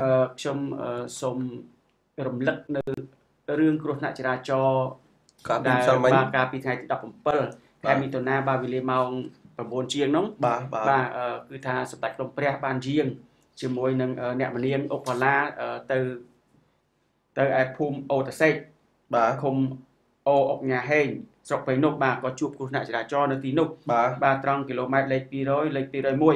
ខ្ញុំសូមរំលឹកនៅរឿងគ្រោះថ្នាក់ចរាចរណ៍ដែលបានកាលពីថ្ងៃទី17 ខែមិថុនាបាទវេលាម៉ោង 9 ជាងនោះបាទគឺថាសម្ដេចក្រមព្រះបានយាងជាមួយនឹងអ្នកមនាងអុកផល្លាទៅឯភូមិអូតសេកបាទឃុំអូអុកញ៉ាហេងស្រុកព្រៃនប់បាទក៏ជួបគ្រោះថ្នាក់ចរាចរណ៍នៅទីនោះបាទត្រង់គីឡូម៉ែត្រលេខ 200 លេខ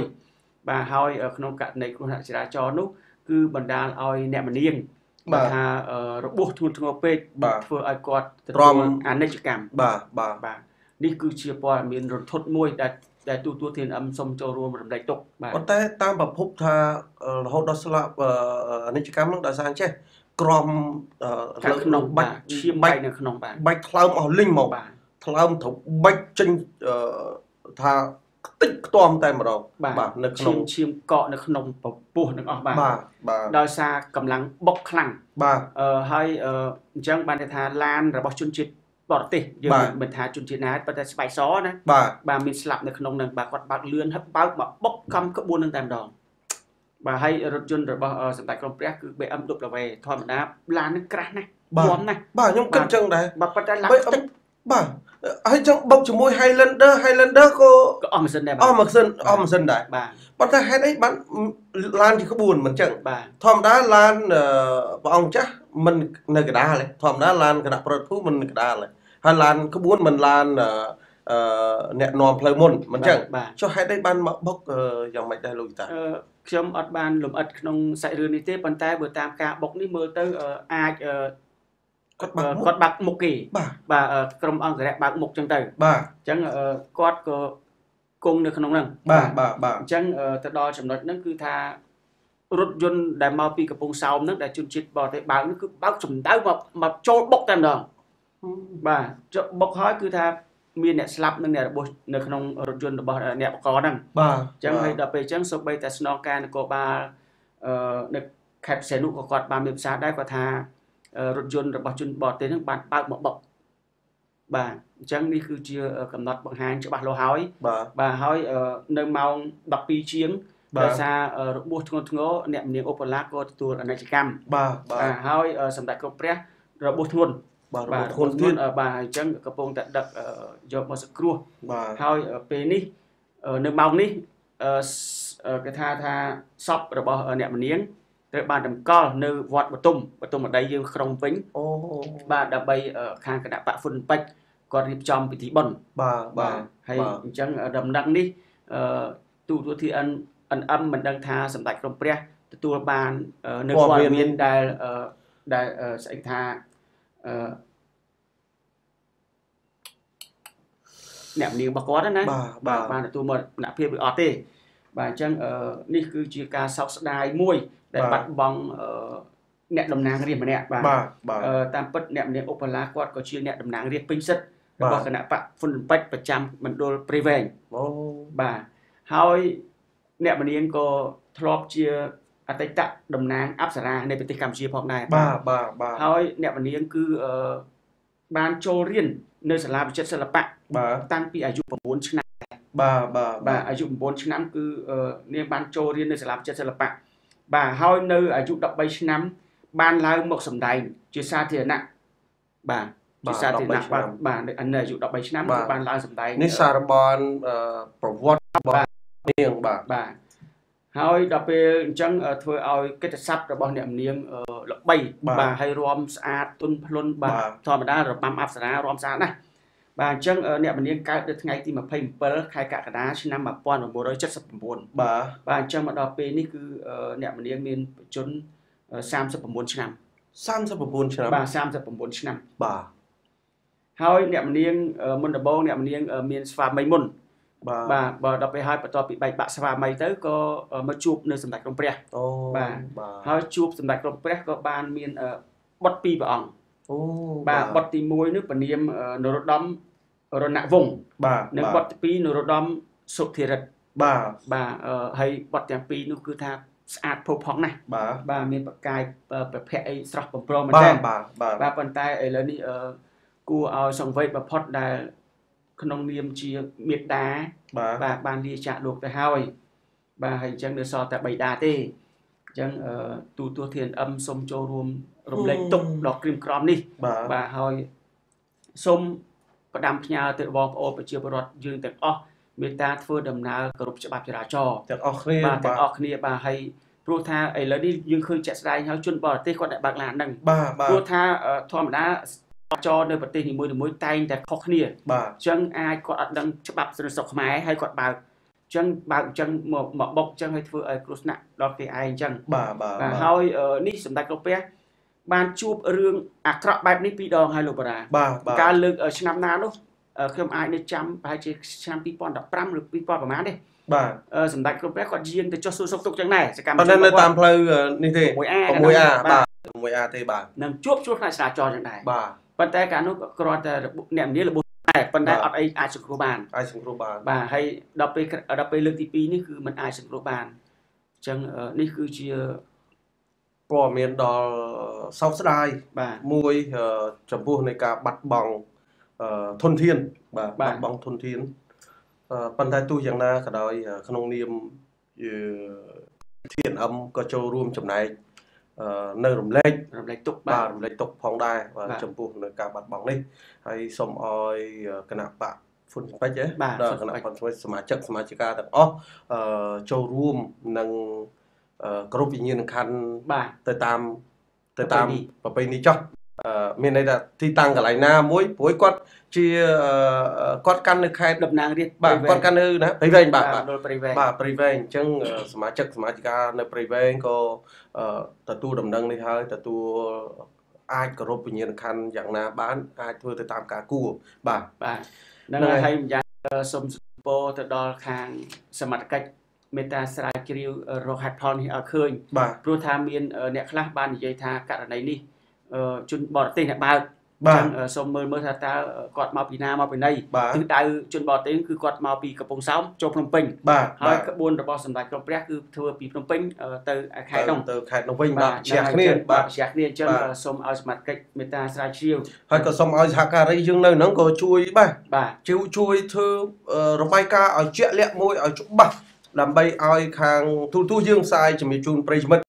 201 បាទហើយក្នុងករណីគ្រោះថ្នាក់ចរាចរណ៍នោះគឺបណ្ដាលឲ្យអ្នកមនាងបាទថារបួសធ្ងន់ធ្ងរពេកធ្វើឲ្យគាត់ទទួលអនិច្ចកម្មបាទនេះគឺជាព័ត៌មានរន្ធត់មួយដែលទូទួល TNM សូមចូលរួមរំលែកទុកបាទប៉ុន្តែតាមប្រភពថារហូតដល់ស្លាប់អនិច្ចកម្មនោះដោយសារអញ្ចេះក្រមលើក្នុងបាច់ឈាមបែកនៅក្នុងបាទបាច់ថ្លើមអស់លីងមកបាទថ្លើមត្រូវបាច់ចេញថាខ្ទេចខ្ទាំតែម្ដងបាទនៅក្នុងឈាមកកនៅក្នុងពពោះទាំងអស់បាទដោយសារកម្លាំងបុកខ្លាំងបាទហើយអញ្ចឹងបានថាឡានរបស់ជនជាតិបរទេសយើងមិនថាជនជាតិណាប៉ុន្តែស្បែកសណាបាទមានស្លាប់នៅក្នុងនឹងបាទគាត់បើកលឿនហើយបើកមកបុកកំក្បួននឹងតែម្ដងបាទហើយរថយន្តរបស់សម្ដេចក្រមព្រះគឺ BMW ធម្មតាឡាននឹងក្រាស់ណាស់យំណាស់បាទខ្ញុំគិតចឹងដែរបាទប៉ុន្តែឡានតិចបាទហើយចឹងបុកជាមួយ Highlander ក៏អស់ម៉ាស៊ីនដែរអស់ម៉ាស៊ីនដែរបាទប៉ុន្តែហេតុអីបានឡានជាក្បួនមិនចឹងបាទធម្មតាឡានព្រះអង្គចាស់មិននៅកណ្ដាលទេធម្មតាឡានគណៈប្រតិភូមិននៅកណ្ដាលទេហើយឡានក្បួនមិនឡានអ្នកនាំផ្លូវមុនមិនចឹងចុះហេតុអីបានមកបុកយ៉ាងម៉េចដែរលោកតាខ្ញុំអត់បានលំអិតក្នុងសាច់រឿងនេះទេប៉ុន្តែបើតាមការបុកនេះមើលទៅអាចគាត់បាក់មុខគេបាទក្រុមអង្គរៈបាក់មុខចឹងទៅបាទអញ្ចឹងគាត់ក៏គង់នៅក្នុងហ្នឹងបាទអញ្ចឹងទៅដល់ចំណុចហ្នឹងគឺថារថយន្តដែលមកពីកំពង់សោមហ្នឹងដែលជនជាតិបរទេសបើកហ្នឹងគឺបើកចំដៅមកចូលបុកតែម្ដងបាទបុកហើយគឺថាមានអ្នកស្លាប់និងអ្នករបួសនៅក្នុងរថយន្តរបស់អ្នកបកហ្នឹងបាទអញ្ចឹងហើយដល់ពេលអញ្ចឹងសូម្បីតែស្នងការនគរបាលនៅខេត្តផ្សេងនោះក៏គាត់បានមានប្រសាសន៍ដែរគាត់ថារថយន្តរបស់ជនបរទេសហ្នឹងបានបើកមកបុកបាទអញ្ចឹងនេះគឺជាកំណត់បង្ហាញច្បាស់លាស់ហើយបាទហើយនៅម៉ោង 12 ជាងដោយសាររបួសធ្ងន់ធ្ងរអ្នកមនាងអុកផល្លាក៏ទទួលអនិច្ចកម្មបាទហើយសម្ដេចក្រមព្រះរបួសធ្ងន់បាទធ្ងន់ទៀតបាទអញ្ចឹងកំពុងតែដឹកយកមកសង្គ្រោះហើយពេលនេះនៅម៉ោងនេះគេថាសពរបស់អ្នកមនាងត្រូវបានតម្កល់នៅវត្តបទុមម្ដីយើងក្រុងវិញបាទដើម្បីខាងគណៈបកហ៊ុនពេជ្រគាត់រៀបចំពិធីបុណ្យបាទហើយអញ្ចឹងដំណឹងនេះទូទួល TNM មិនដឹងថាសម្ដេចក្រមព្រះទទួលបាននៅព័ត៌មានដែលស្អីថាអ្នកនាងរបស់គាត់ណាបាទបានទទួលមរណភាពឬអត់ទេបាទអញ្ចឹងនេះគឺជាការសោកស្ដាយមួយដែលបាត់បង់អ្នកតំណាងរាស្ត្រម្នាក់បាទតាមពិតអ្នកនាងអុកផល្លាគាត់ក៏ជាអ្នកតំណាងរាស្ត្រពេញសិទ្ធិរបស់គណៈបកហ៊ុនពេជ្រប្រចាំមណ្ឌលព្រៃវែងបាទហើយអ្នកនាងក៏ធ្លាប់ជាអតីតតំណាងអប្សរានៃប្រទេសកម្ពុជាផងដែរបាទហើយអ្នកនាងគឺបានចូលរៀននៅសាលាវិចិត្រសិល្បៈតាំងពីអាយុ 9 ឆ្នាំបាទអាយុ 9 ឆ្នាំគឺនាងបានចូលរៀននៅសាលាវិចិត្រសិល្បៈបាទហើយនៅអាយុ 13 ឆ្នាំបានឡើងមកសម្ដែងជាសាធារណៈបាទជាសាធារណៈបាទនៅអាយុ 13 ឆ្នាំគឺបានឡើងសម្ដែងនេះសារបានប្រវត្តិរបស់នាងបាទហើយដល់ពេលអញ្ចឹងធ្វើឲ្យកិត្តិស័ព្ទរបស់អ្នកនាងល្បីបាទហើយរំស្អាតទុនភ្លុនបាទធម្មតារបាំអប្សរារំស្អាតណាស់បាទអញ្ចឹងអ្នកនាងកើតនៅថ្ងៃទី 27 ខែកក្កដាឆ្នាំ 1979បាទអញ្ចឹងមកដល់ពេលនេះគឺអ្នកនាងមានបច្ចុប្បន្ន 39 ឆ្នាំបាទ 39 ឆ្នាំបាទហើយអ្នកនាងមុនដំបូងអ្នកនាងមានស្វាមីមុនបាទដល់ពេលហើយបន្ទាប់ពីបែកបាក់ស្វាមីទៅក៏មកជួបនៅសម្ដេចក្រមព្រះបាទហើយជួបសម្ដេចក្រមព្រះក៏បានមានបុត្រ 2 ព្រះអង្គបាទបុត្រទី 1 នោះព្រះនាមនរោត្តមរណវង្សបាទនិងបុត្រទី 2 នរោត្តមសុធិរិទ្ធបាទហើយបុត្រទាំងពីរនោះគឺថាស្អាតផូរផង់ណាស់បាទមានប្រកាយប្រភ័ក្រអីស្រស់បំព្រងមែនតើបាទប៉ុន្តែឥឡូវនេះគួរឲ្យសង្វេគបំផុតដែលក្នុងនាមជាមេត្តាបាទបានលាចាកលោកទៅហើយបាទហើយអញ្ចឹងនៅសល់តែបិតាទេអចឹងទូធានសូមចូលរួមរំលែកទុក្ខដល់ក្រៀមក្រំនេះបាទហើយសូមផ្ដាំផ្ញើទៅបងប្អូនប្រជាពលរដ្ឋយើងទាំងអស់មេត្តាធ្វើដំណើរគោរពច្បាប់ចរាចរណ៍ទាំងអស់គ្នាបាទហើយព្រោះថាឥឡូវនេះយើងឃើញជាក់ស្ដែងហើយជនបរទេសគាត់តែបើកឡានហ្នឹងព្រោះថាធម្មតាចរនៅប្រទេសនីមួយៗតែងតែខុសគ្នាអញ្ចឹងអាចគាត់អត់ដឹងច្បាប់ស្រុកខ្មែរហើយគាត់បើកអញ្ចឹងមកបុកអញ្ចឹងឲ្យធ្វើឲ្យគ្រោះថ្នាក់ដល់គេឯងអញ្ចឹងបាទហើយនេះសម្ដេចក្រពះបានជួបរឿងអាក្រក់បែបនេះ2ដងហើយលោកបារាការលើកឆ្នាំណានោះខ្ញុំអាចនៅចាំប្រហែលជាឆ្នាំ2015ឬ2000ប្រហែលទេបាទសម្ដេចក្រពះគាត់យាងទៅចុះសួរសុខទុក្ខចឹងដែរសកម្មជននៅតាមផ្លូវនេះទេ 6A បាទ 6A ទេបាទនឹងជួបគ្រោះថ្នាក់ចរាចរណ៍ចឹងដែរបាទប៉ុន្តែកាលនោះគ្រាន់តែអ្នកមានរបួសតែប៉ុន្តែអត់អីអាចសង្គ្រោះបានបាទហើយដល់ពេលលើកទី2នេះគឺมันអាចសង្គ្រោះបានអញ្ចឹងនេះគឺជាព័ត៌មានដល់សោកស្ដាយមួយចំពោះនៃការបាត់បង់ធនធានបាទបាត់បង់ធនធានប៉ុន្តែទោះយ៉ាងណាក៏ដោយក្នុងនាមធានក៏ចូលរួមចំណែកនៅរំលែកទុកបាទរំលែកទុកផងដែរបាទចំពោះនៅការបាត់បង់នេះហើយសូមអោយគណៈបកហ្វុនពេជ្រដល់គណៈបកសមាជិកទាំងអស់ចូលរួមនឹងគ្រប់វិញ្ញាណក្ខន្ធបាទទៅតាមប្រពៃណីចោះមានន័យថាទីតាំងកន្លែងណាមួយព្រោះគាត់ជាគាត់កាន់នៅខេត្តតំណាងរាស្ត្របាទគាត់កាន់នៅណាព្រៃវែងបាទព្រៃវែងអញ្ចឹងសមាជិកនៅព្រៃវែងក៏ទទួលដំណឹងនេះហើយទទួលអាចគោរពវិញ្ញាណក្ខន្ធយ៉ាងណាបានអាចធ្វើទៅតាមការគួរបាទហ្នឹងហើយម្យ៉ាងសូមសុំពរទៅដល់ខាងសមត្ថកិច្ចមេត្តាស្រាវជ្រាវរកហេតុផលនេះឲ្យឃើញព្រោះថាមានអ្នកខ្លះបាននិយាយថាករណីនេះជនបរទេសអ្នកបើកចឹងសូមមើលថាតើគាត់មកពីណាមកពីណីទិសដៅជនបរទេសគឺគាត់មកពីកំពង់សោមចូលភ្នំពេញហើយក្បួនរបស់សម្ដេចក្រពះគឺធ្វើពីភ្នំពេញទៅខេត្តនោះវិញបាទជះគ្នាអញ្ចឹងសូមឲ្យសមាជិកមេត្តាស្រាវជ្រាវហើយក៏សូមឲ្យសហការីយើងនៅហ្នឹងក៏ជួយបាទជួយធ្វើរបាយការណ៍ឲ្យជាក់លាក់មួយឲ្យច្បាស់ដើម្បីឲ្យខាងទូយើងផ្សាយជំរាបជូនប្រិយមិត្ត